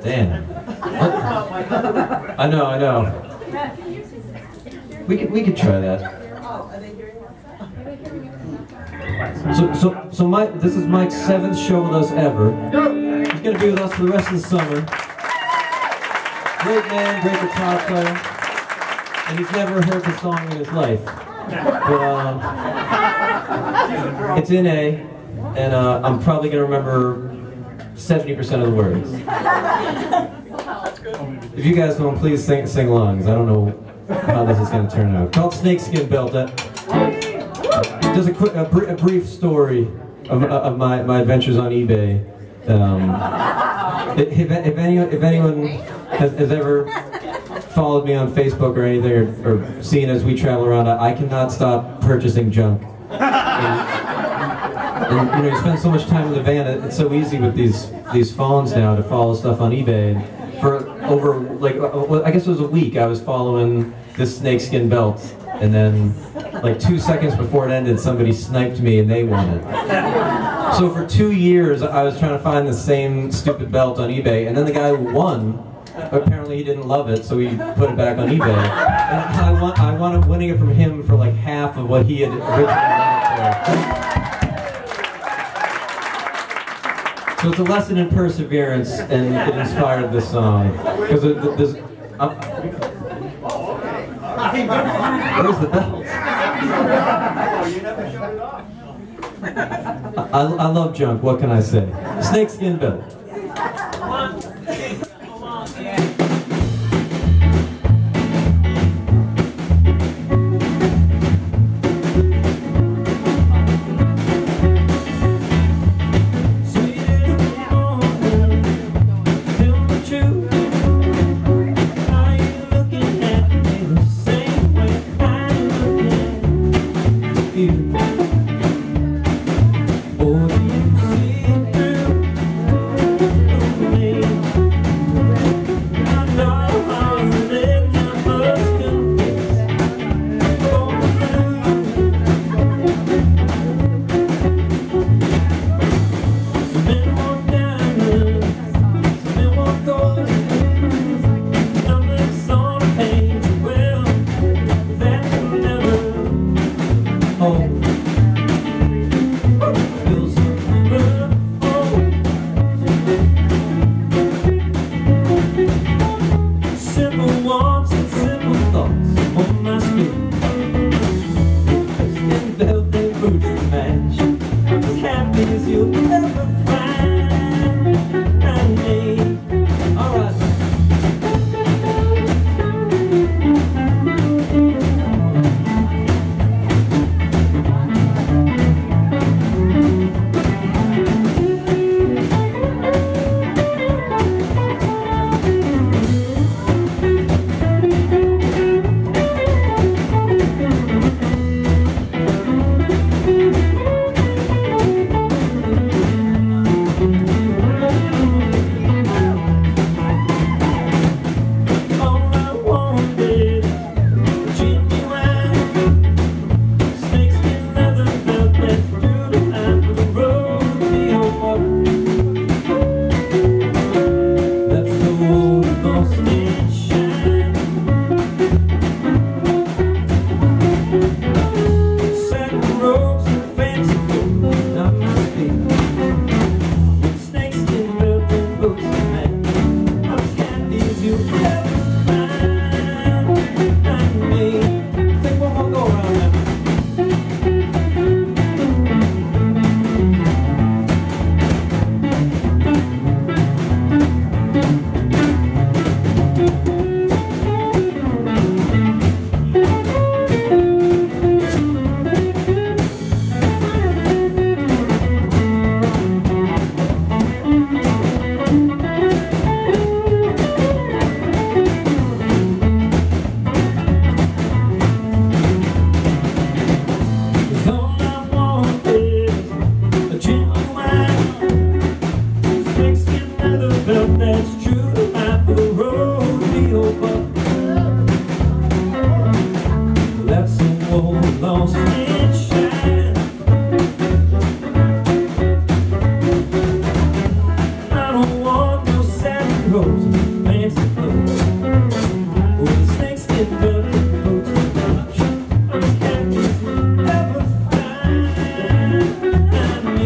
Damn. I know. We could try that. So this is Mike's 7th show with us ever. He's gonna be with us for the rest of the summer. Great man, great guitar player, and he's never heard the song in his life. But it's in A, and I'm probably gonna remember 70% of the words. If you guys don't, please sing along, because I don't know how this is going to turn out. Called Snakeskin Belt. Just a brief story of my adventures on eBay. If anyone has ever followed me on Facebook or anything, or seen as we travel around, I cannot stop purchasing junk. And you know, you spend so much time in the van. It's so easy with these phones now to follow stuff on eBay. And for over, like, I guess it was a week, I was following this snakeskin belt, and then like 2 seconds before it ended, somebody sniped me and they won it. So for 2 years, I was trying to find the same stupid belt on eBay, and then the guy who won, apparently he didn't love it, so he put it back on eBay. And I wound up winning it from him for like half of what he had originally won it for. So it's a lesson in perseverance, and it inspired this song. Because where's the belt? I love junk, what can I say? Snakeskin belt. those fancy clothes. With a snakeskin belt and coat and watch, I'm as happy as you'll ever find me.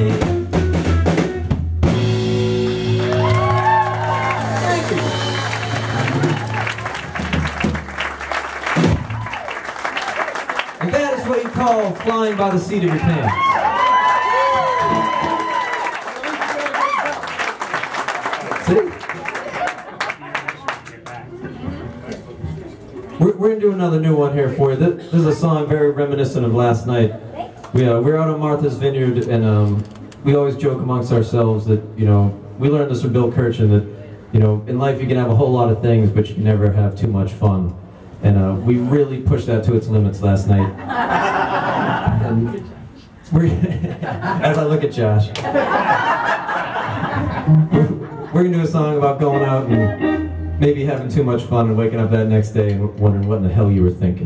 Thank you. And that is what you call flying by the seat of your pants. See? We're going to do another new one here for you. This is a song very reminiscent of last night. We're out on Martha's Vineyard, and we always joke amongst ourselves that, we learned this from Bill Kirchen, that, in life you can have a whole lot of things, but you can never have too much fun. And we really pushed that to its limits last night. And as I look at Josh, we're going to do a song about going out and maybe having too much fun and waking up that next day and wondering what in the hell you were thinking.